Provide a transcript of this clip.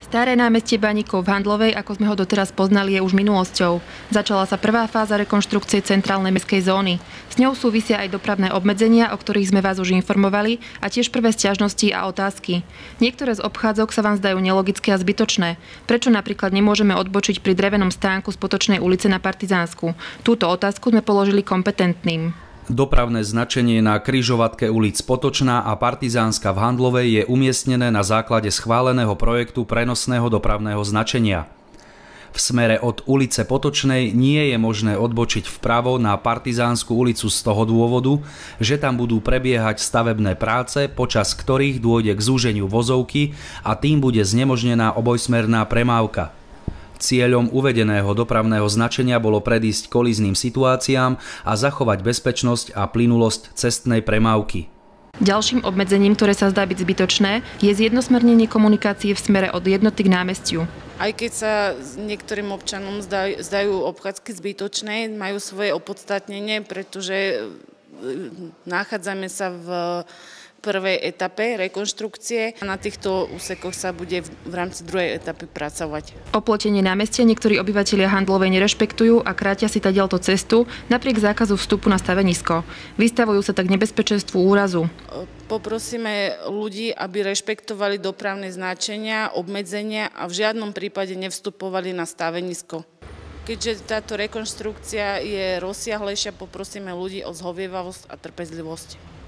Staré námestie Baníkov v Handlovej, ako sme ho doteraz poznali, je už minulosťou. Začala sa prvá fáza rekonštrukcie centrálnej mestskej zóny. S ňou súvisia aj dopravné obmedzenia, o ktorých sme vás už informovali, a tiež prvé sťažnosti a otázky. Niektoré z obchádzok sa vám zdajú nelogické a zbytočné. Prečo napríklad nemôžeme odbočiť pri drevenom stánku z Potočnej ulice na Partizánsku? Túto otázku sme položili kompetentným. Dopravné značenie na križovatke ulic Potočná a Partizánska v Handlovej je umiestnené na základe schváleného projektu prenosného dopravného značenia. V smere od ulice Potočnej nie je možné odbočiť vpravo na Partizánsku ulicu z toho dôvodu, že tam budú prebiehať stavebné práce, počas ktorých dôjde k zúženiu vozovky a tým bude znemožnená obojsmerná premávka. Cieľom uvedeného dopravného značenia bolo predísť kolíznym situáciám a zachovať bezpečnosť a plynulosť cestnej premávky. Ďalším obmedzením, ktoré sa zdá byť zbytočné, je zjednosmernenie komunikácie v smere od jednoty k námestiu. Aj keď sa niektorým občanom zdajú obchádzky zbytočné, majú svoje opodstatnenie, pretože nachádzame sa v prvej etape rekonštrukcie a na týchto úsekoch sa bude v rámci druhej etapy pracovať. Oplotenie námestia niektorí obyvatelia Handlovej nerešpektujú a krátia si tadiaľto cestu napriek zákazu vstupu na stavenisko. Vystavujú sa tak nebezpečenstvu úrazu. Poprosíme ľudí, aby rešpektovali dopravné značenia, obmedzenia a v žiadnom prípade nevstupovali na stavenisko. Keďže táto rekonštrukcia je rozsiahlejšia, poprosíme ľudí o zhovievavosť a trpezlivosť.